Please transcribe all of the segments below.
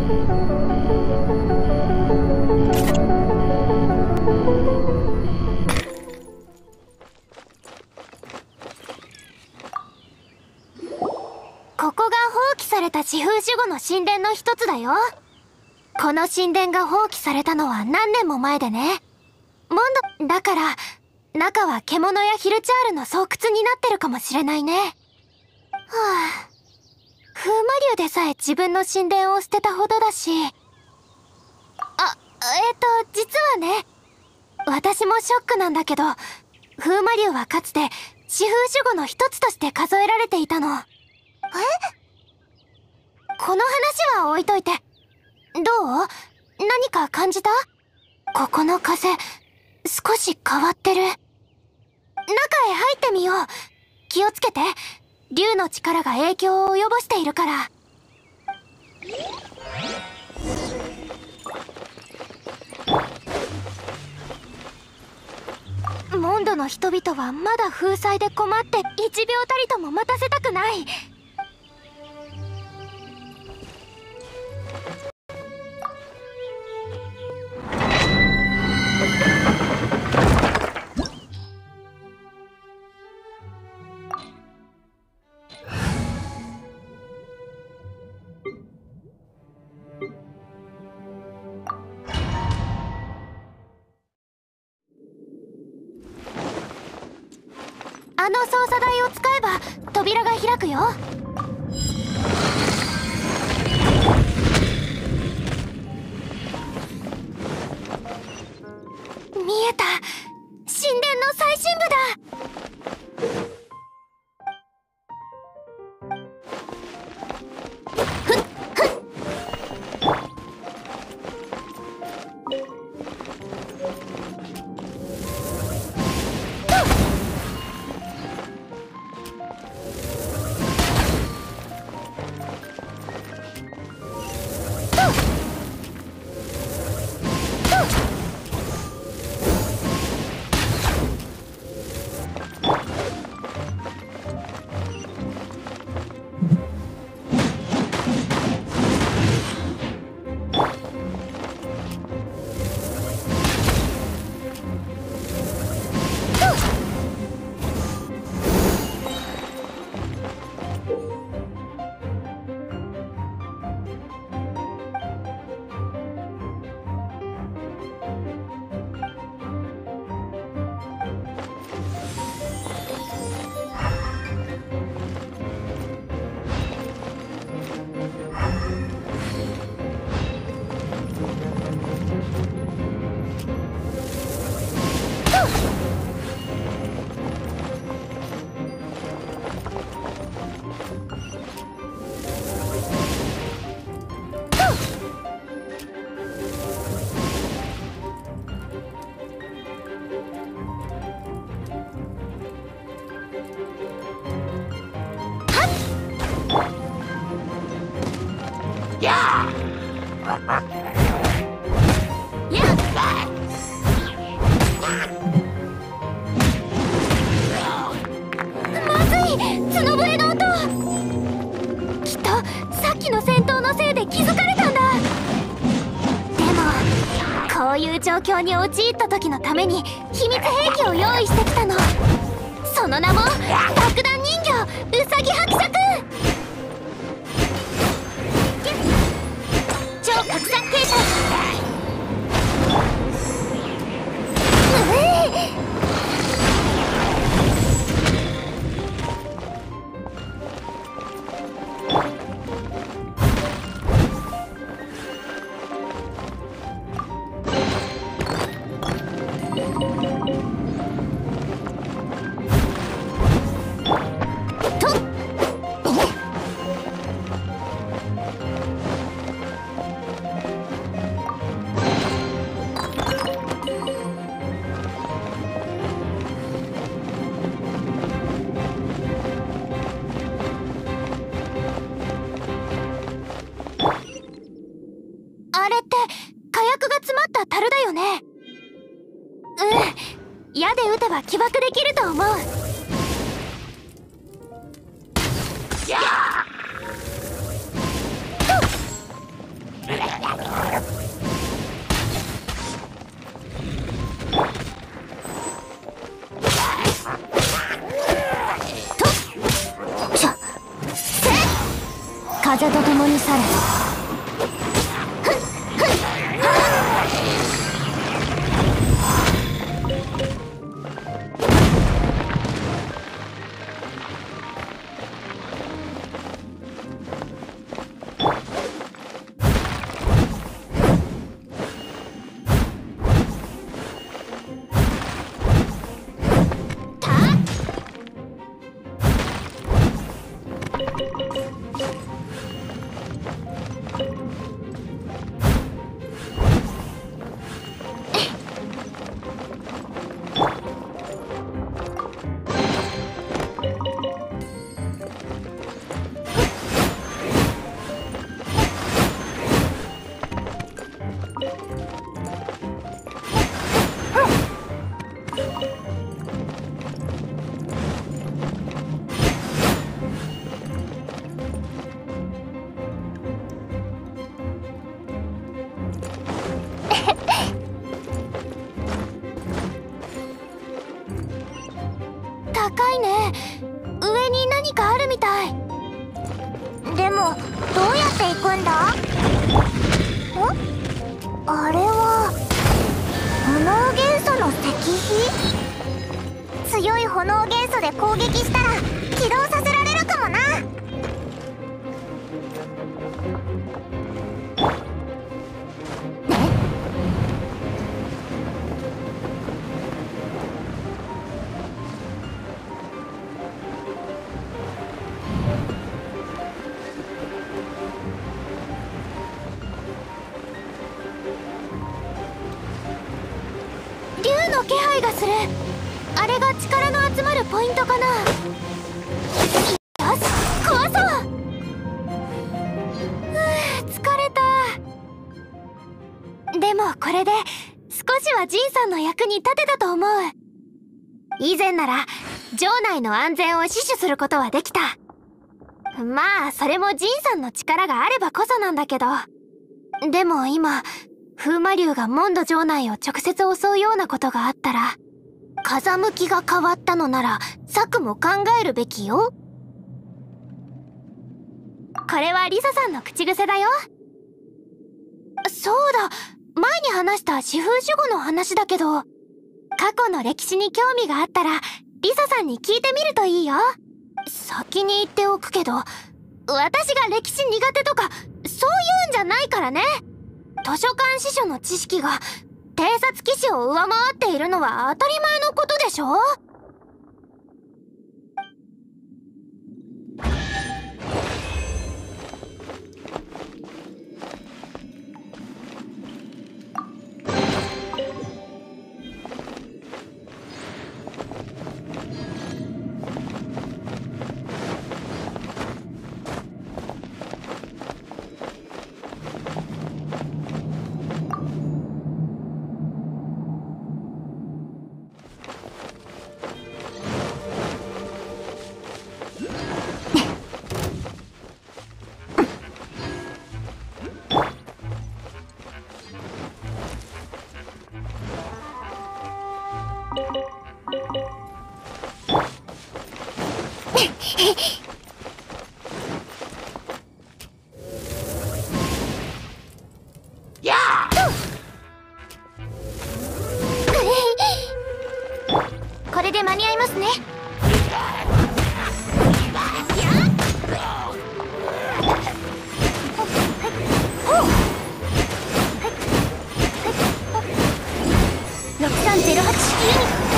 ここが放棄された四風守護の神殿の一つだよ。この神殿が放棄されたのは何年も前でね。モンドだから中は獣やヒルチャールの巣窟になってるかもしれないね。はあ、風魔竜でさえ自分の神殿を捨てたほどだし。実はね、私もショックなんだけど、風魔竜はかつて四風守護の一つとして数えられていたの。この話は置いといて、どう？何か感じた？ここの風、少し変わってる。中へ入ってみよう。気をつけて。竜の力が影響を及ぼしているから。モンドの人々はまだ風災で困って1秒たりとも待たせたくない。あの操作台を使えば扉が開くよ。見えた。神殿の最深部だ。角笛の音。きっとさっきの戦闘のせいで気づかれたんだ。でもこういう状況に陥った時のために秘密兵器を用意してきたの。その名も爆弾人形ウサギ伯爵。超拡散形態。あれって火薬が詰まった樽だよね。矢で撃てば起爆できると思う。 共に去れ。高いね。上に何かあるみたい。 でもどうやって行くんだ？あれは炎元素の石碑？強い炎元素で攻撃したら起動させられるかもな。 竜の気配がする。あれが力の集まるポイントかな。よし、壊そう。疲れた。でもこれで少しはジンさんの役に立てたと思う。以前なら城内の安全を死守することはできた。まあそれもジンさんの力があればこそなんだけど、でも今風魔竜がモンド城内を直接襲うようなことがあったら、風向きが変わったのなら策も考えるべきよ。これはリサさんの口癖だよ。そうだ、前に話した四風守護の話だけど、過去の歴史に興味があったらリサさんに聞いてみるといいよ。先に言っておくけど、私が歴史苦手とかそういうんじゃないからね。図書館司書の知識が偵察騎士を上回っているのは当たり前のことでしょ。これで間に合いますね。6308式ユニット。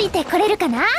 いてこれるかな？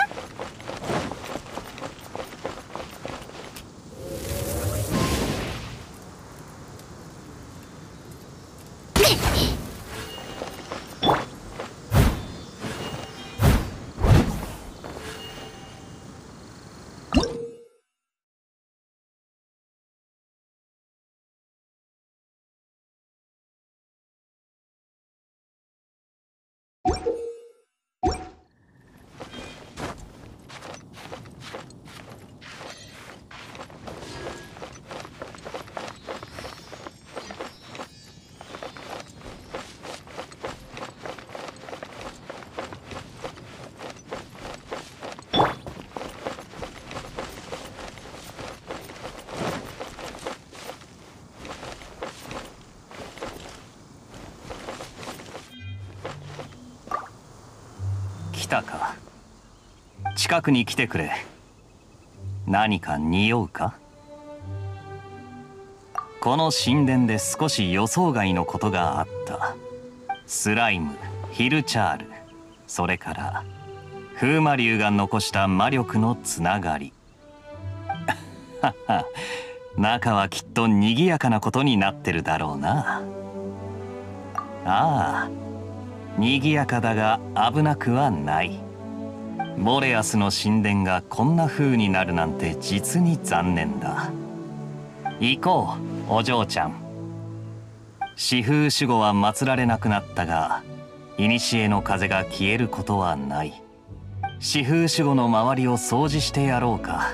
来たか。近くに来てくれ。何か匂うか？この神殿で少し予想外のことがあった。スライム、ヒルチャール、それから風魔竜が残した魔力のつながり。はは、中はきっと賑やかなことになってるだろうな。ああ、賑やかだが危なくはない。ボレアスの神殿がこんな風になるなんて実に残念だ。行こう、お嬢ちゃん。四風守護は祀られなくなったが、古の風が消えることはない。四風守護の周りを掃除してやろうか。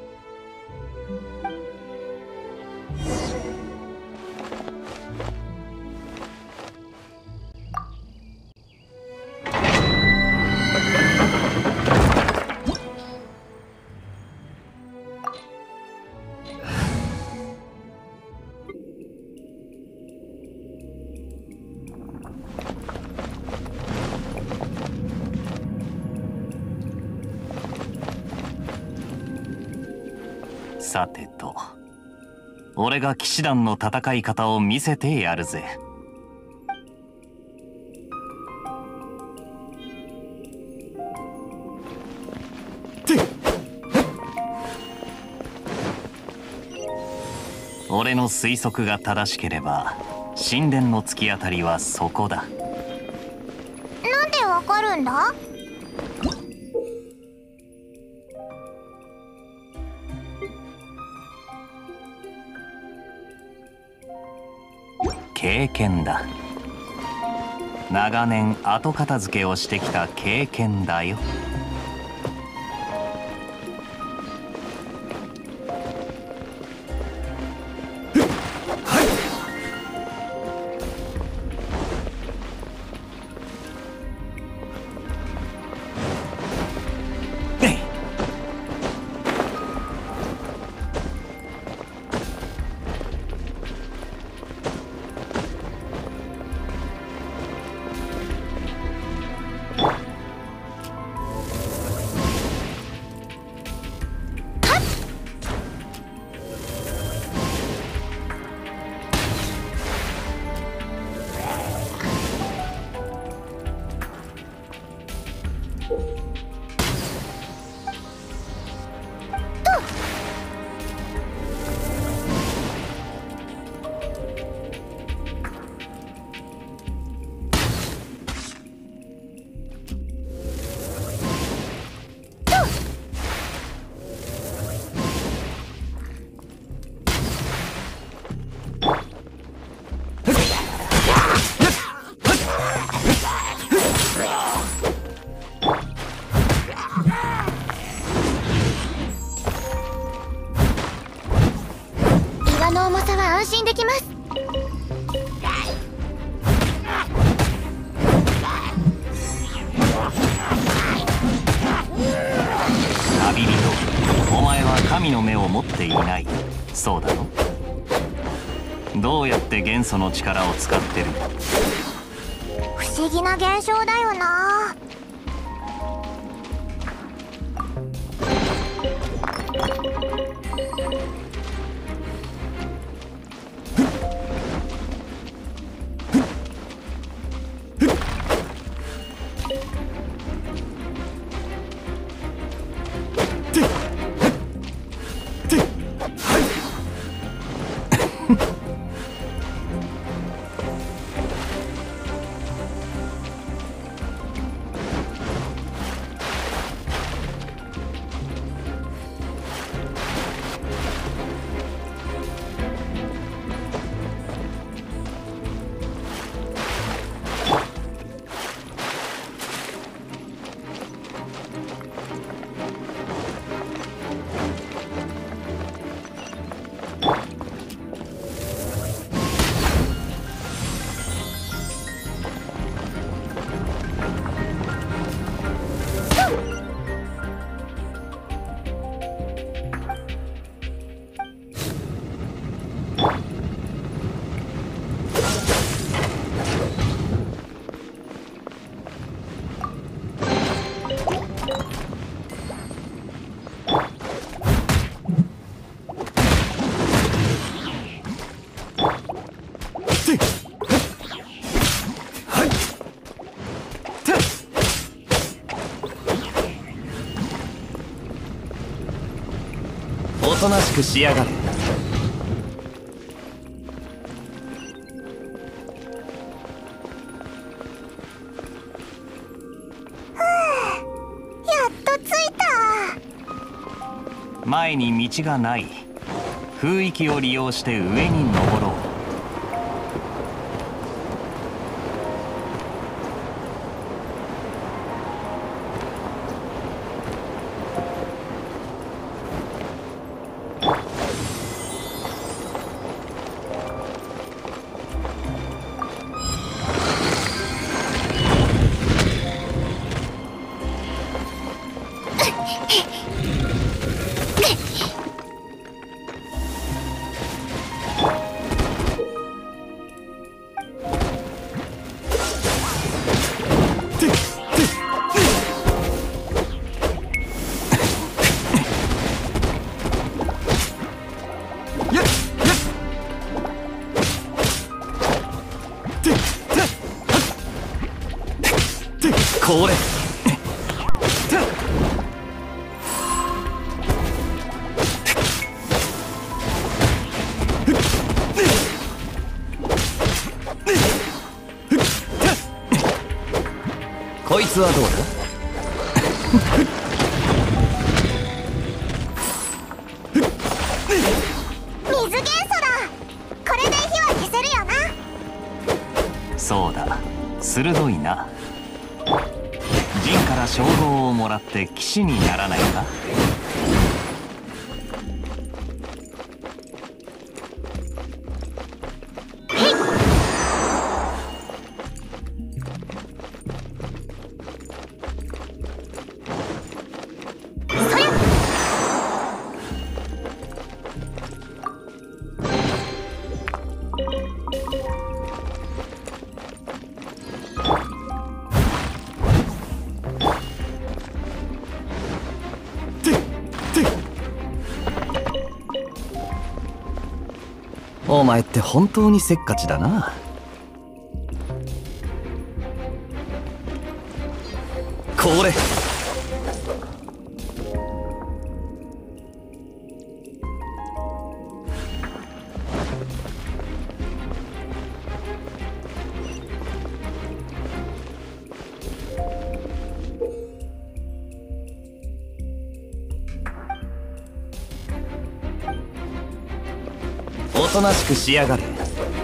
さてと、俺が騎士団の戦い方を見せてやるぜ。俺の推測が正しければ神殿の突き当たりはそこだ。 なんでわかるんだ？ 経験だ。長年後片付けをしてきた経験だよ。 の重さは安心できます。 旅人、お前は神の目を持っていない。そうだろ？どうやって元素の力を使ってる？ 不思議な現象だよな。 おとなしくしやがれ。 やっと着いた。 前に道がない。雰囲気を利用して上に登ろう。これこいつはどうだ。 水元素だ。これで火は消せるよな。 そうだ、鋭いな。ジンから称号をもらって騎士にならないか。お前って本当にせっかちだな。これおとなしくしやがれ。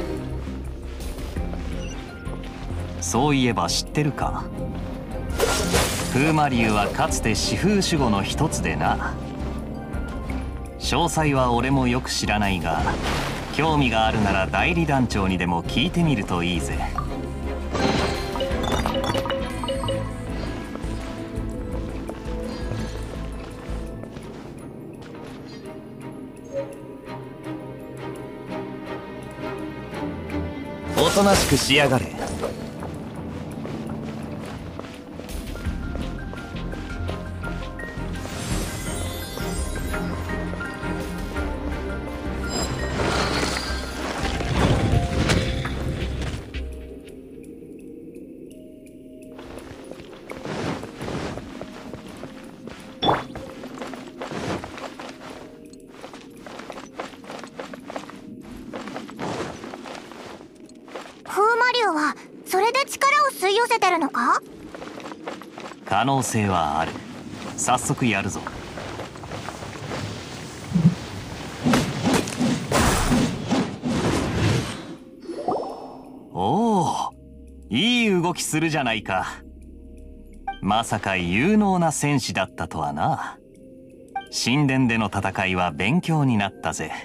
そういえば知ってるか。風魔竜はかつて四風守護の一つでな。詳細は俺もよく知らないが、興味があるなら代理団長にでも聞いてみるといいぜ。おとなしくしやがれ。 可能性はある。早速やるぞ。おお、いい動きするじゃないか。まさか有能な戦士だったとはな。神殿での戦いは勉強になったぜ。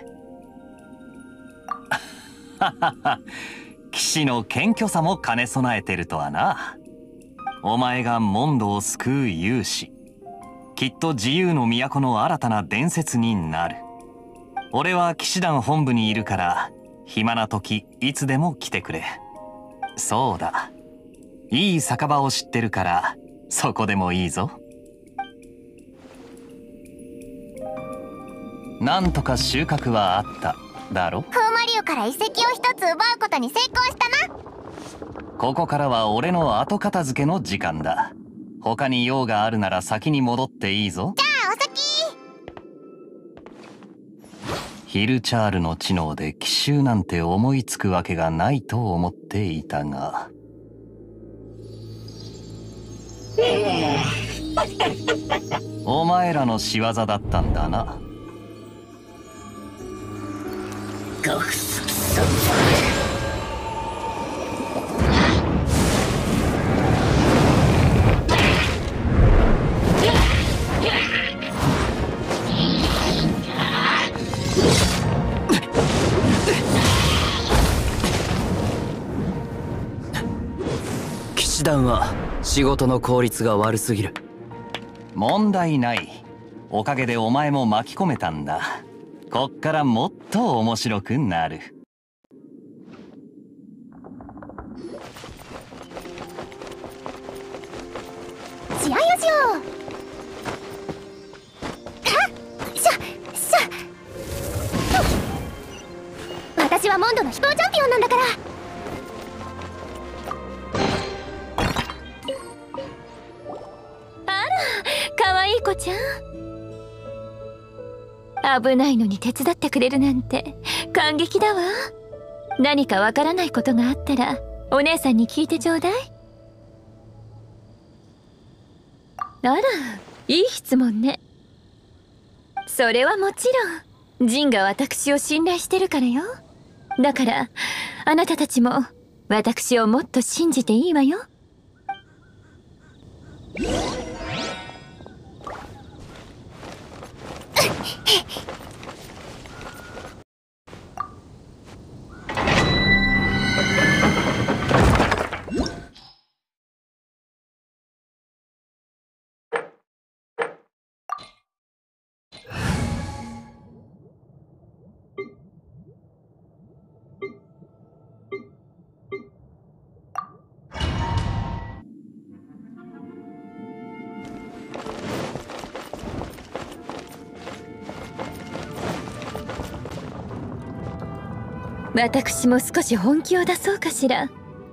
ははは、騎士の謙虚さも兼ね備えてるとはな。お前がモンドを救う勇士、きっと自由の都の新たな伝説になる。俺は騎士団本部にいるから、暇な時いつでも来てくれ。そうだ、いい酒場を知ってるからそこでもいいぞ。なんとか収穫はあっただろ。 風魔竜から遺跡を一つ奪うことに成功したな。 ここからは俺の後片付けの時間だ。他に用があるなら先に戻っていいぞ。 じゃあお先。 ヒルチャールの知能で奇襲なんて思いつくわけがないと思っていたが、お前らの仕業だったんだな。 騎士団は仕事の効率が悪すぎる。 問題ない。おかげでお前も巻き込めたんだ。こっからもっと面白くなる。 試合をしよう。 私はモンドの飛行チャンピオンなんだから。 あら、可愛い子ちゃん。危ないのに手伝ってくれるなんて感激だわ。何かわからないことがあったらお姉さんに聞いてちょうだい。あら、いい質問ね。それはもちろんジンが私を信頼してるからよ。だからあなたたちも私をもっと信じていいわよ。私も少し本気を出そうかしら。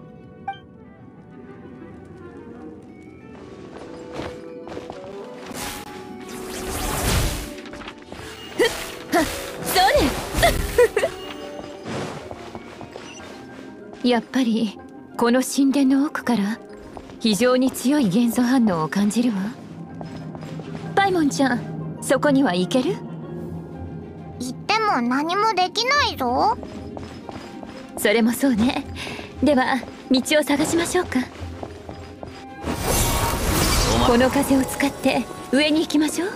やっぱりこの神殿の奥から非常に強い元素反応を感じるわ。パイモンちゃん、そこには行ける？ 行っても何もできないぞ。 それもそうね。では道を探しましょうか。この風を使って上に行きましょう。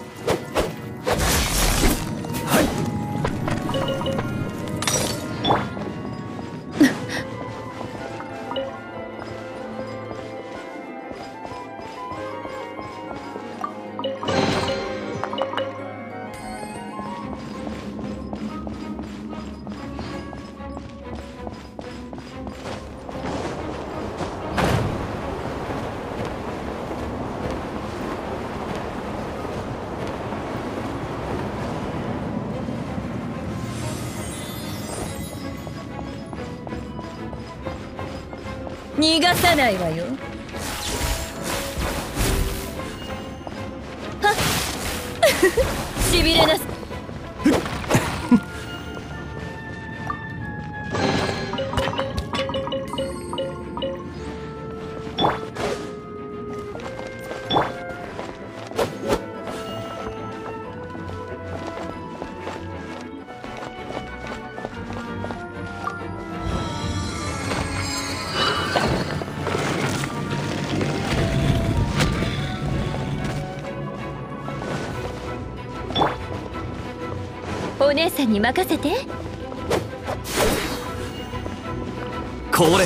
逃がさないわよ。はっしびれなす。 お姉さんに任せて。 これ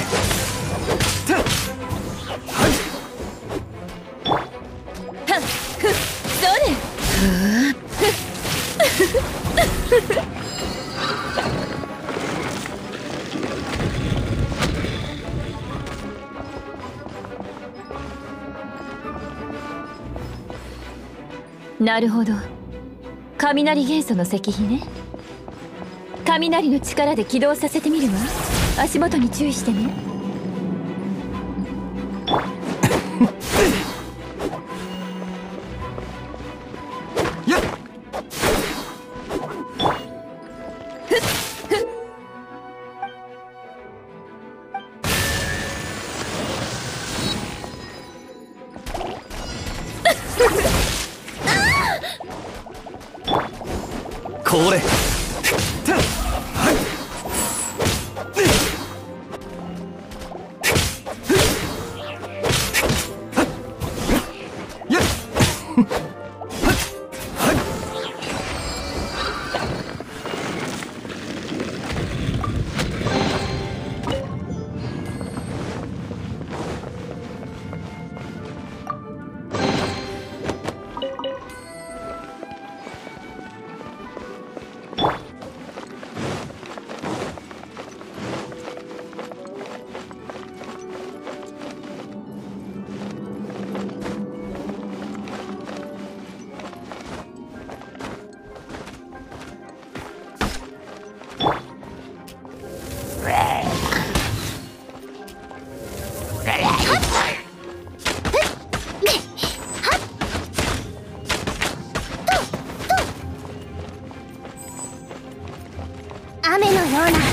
なるほど、雷元素の石碑ね。雷の力で起動させてみるわ。足元に注意してね。 やっこれ雨のような矢をやっ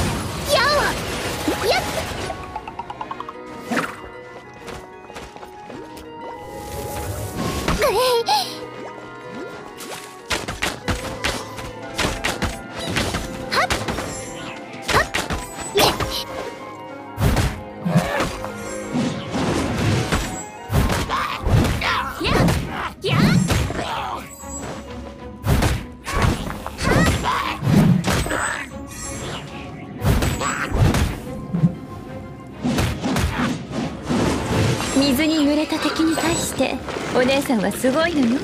水に濡れた敵に対してお姉さんはすごいのよ。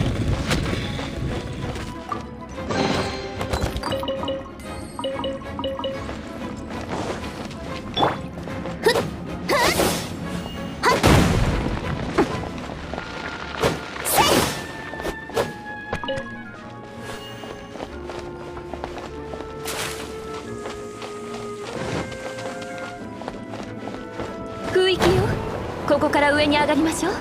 空域よ、ここから上に上がりましょう。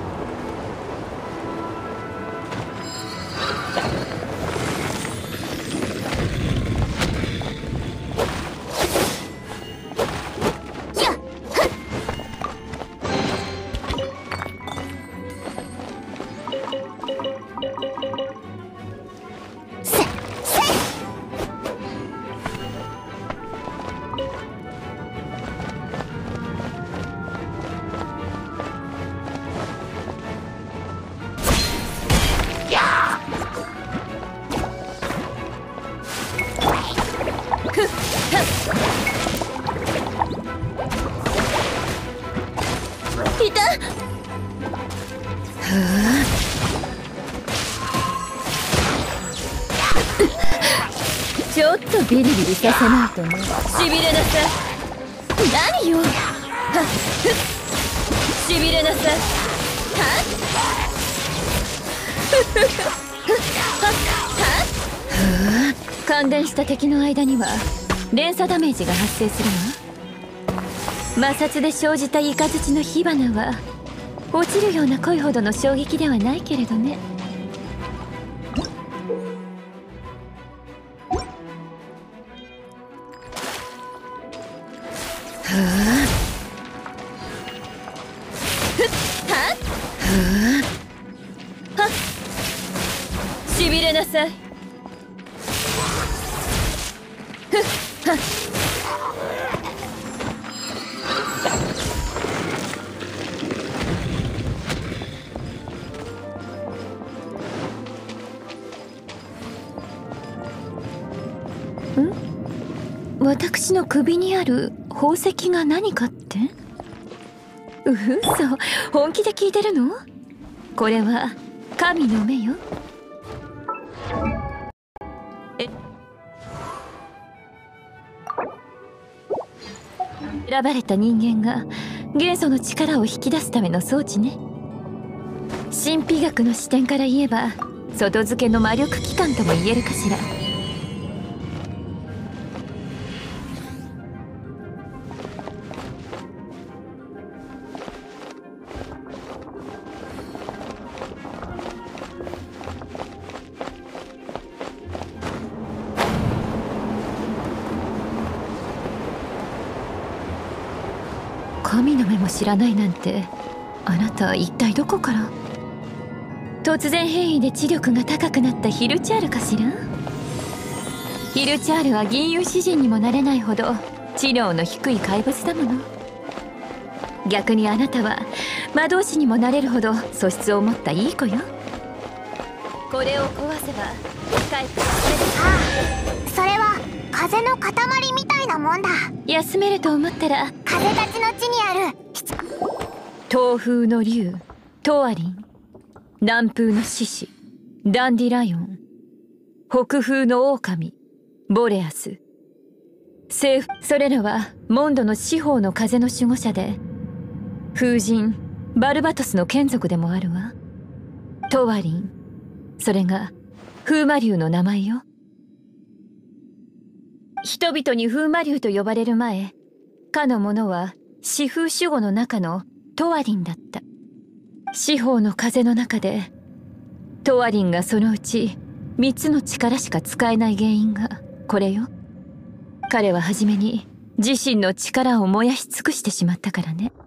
いた。ちょっとビリビリさせないとね。しびれなさい。何よ。しびれなさい。感電した敵の間には連鎖ダメージが発生するわ。摩擦で生じたイカズチの火花は落ちるような濃いほどの衝撃ではないけれどね。しびれなさい。 私の首にある宝石が何かって？嘘、本気で聞いてるの？これは神の目よ。選ばれた人間が元素の力を引き出すための装置ね。神秘学の視点から言えば外付けの魔力機関とも言えるかしら。神の目も知らないなんて、あなた一体どこから？突然変異で知力が高くなったヒルチャールかしら？ヒルチャールは銀融詩人にもなれないほど知能の低い怪物だもの。逆にあなたは魔導士にもなれるほど素質を持ったいい子よ。これを壊せば帰ってそれは風の塊みたいなもんだ。 休めると思ったら風たちの地にある東風の竜トワリン、南風の獅子ダンディライオン、北風の狼ボレアス、西風、それらはモンドの四方の風の守護者で、風神バルバトスの眷属でもあるわ。トワリン、それが風魔竜の名前よ。人々に風魔竜と呼ばれる前、かの者は四風守護の中のトワリンだった。四方の風の中でトワリンがそのうち3つの力しか使えない原因がこれよ。彼は初めに自身の力を燃やし尽くしてしまったからね。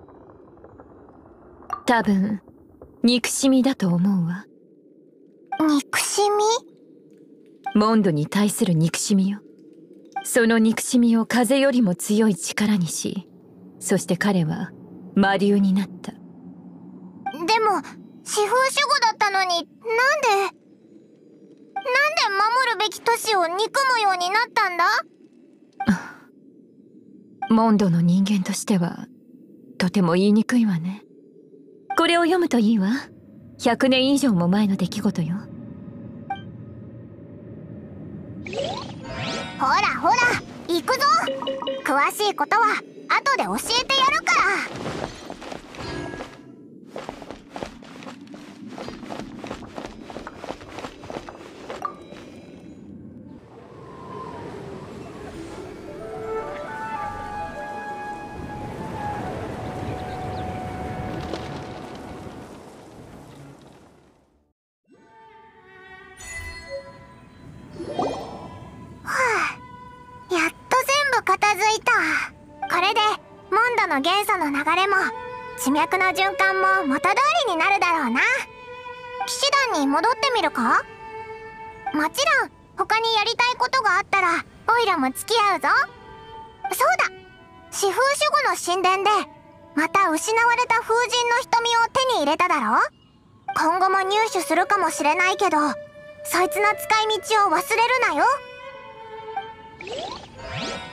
多分憎しみだと思うわ。 憎しみ？ モンドに対する憎しみよ。その憎しみを風よりも強い力にし、そして彼は魔竜になった。 でも四風守護だったのに、なんで守るべき都市を憎むようになったんだ？ モンドの人間としてはとても言いにくいわね。これを読むといいわ。100年以上も前の出来事よ。 ほらほら行くぞ。詳しいことは後で教えてやるから。これでモンドの元素の流れも地脈の循環も元通りになるだろうな。騎士団に戻ってみるか？もちろん他にやりたいことがあったらオイラも付き合うぞ。そうだ、四風守護の神殿でまた失われた風神の瞳を手に入れただろ。今後も入手するかもしれないけど、そいつの使い道を忘れるなよ。